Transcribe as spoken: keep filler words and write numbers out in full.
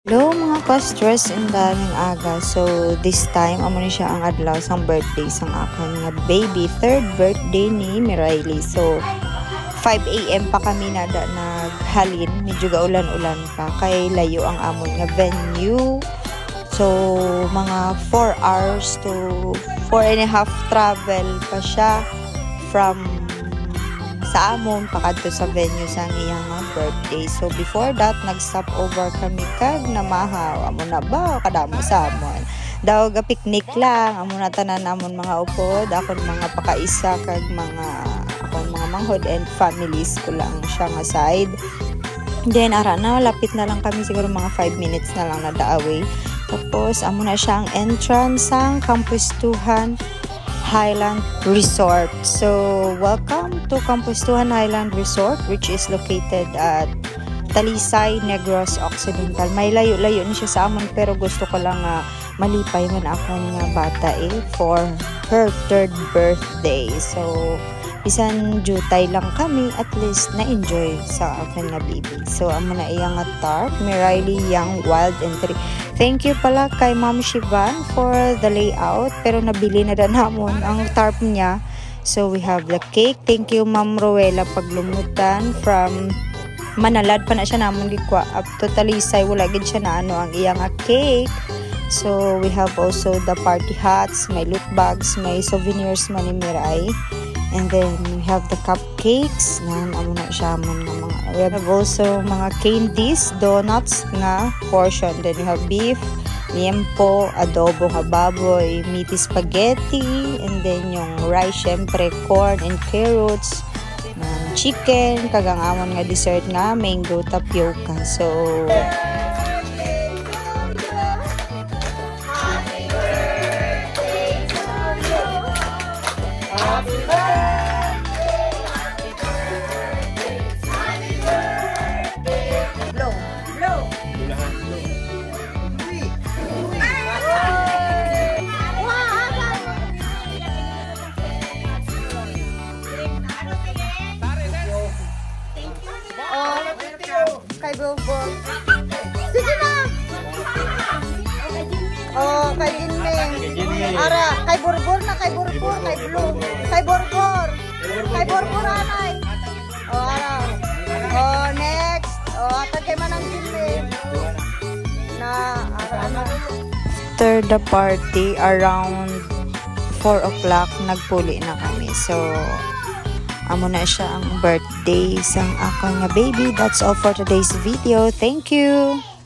Hello mga ka-stress in daming aga. So this time amo ni siya ang adlaw sang birthday sang akon nga baby, third birthday ni Miraili. So five A M pa kami nada naghalin, medyo gaulan-ulan pa kay layo ang amon nga venue. So mga four hours to four and a half travel pa siya from sa amon pakadto sa venue sang iyang birthday. So before that nag-stop over kami kag namahaw amo na ba kadamo sa amon daw ga picnic lang amo na tanan namon mga upod akon mga pakaisa kag mga akon mga manghod and families ko lang siya nga side. Then ara na lapit na lang kami, siguro mga five minutes na lang na daaway. Tapos amo na siya ang entrance sang Campustuhan Highland Resort. So, welcome to Campustuhan Highland Resort, which is located at Talisay, Negros Occidental. May layo-layo ni siya sa amon, pero gusto ko lang uh, malipay man akong uh, bata eh, for her third birthday. So, bisan jutay lang kami, at least na-enjoy sa akin nga baby. So, amo na iyang nga tarp, Miraili Young Wild Entry. Thank you pala kay Ma'am Shivan for the layout, pero nabili na din namon ang tarp niya. So we have the cake. Thank you Ma'am Rowella paglumutan from Manalad pa na siya namon gikwa up to Talisay, wala gid siya na ano ang iyang cake. So we have also the party hats, may loot bags, may souvenirs man ni Mirai. And then we have the cupcakes nan amo na siya man nga mga, we have also mga candies, donuts nga portion. Then we have beef, liempo, adobo nga baboy, meaty spaghetti, and then yung rice, syempre corn and carrots, um, chicken, kagang amon nga dessert nga mango tapioca. So kay Bulbul. Sige na! Oh, kay Jinming. Ara, kay Burbur na, kay Burbur, kay Blue. Kay Burbur. Kay Burbur, anay. Oh, ara. Oh, next. Oh, atag kay Manang Jinming. Na, ara, ano. After the party, around four o'clock, nagpuli na kami. So, amo na siya ang birthday sang akong nga baby. That's all for today's video. Thank you!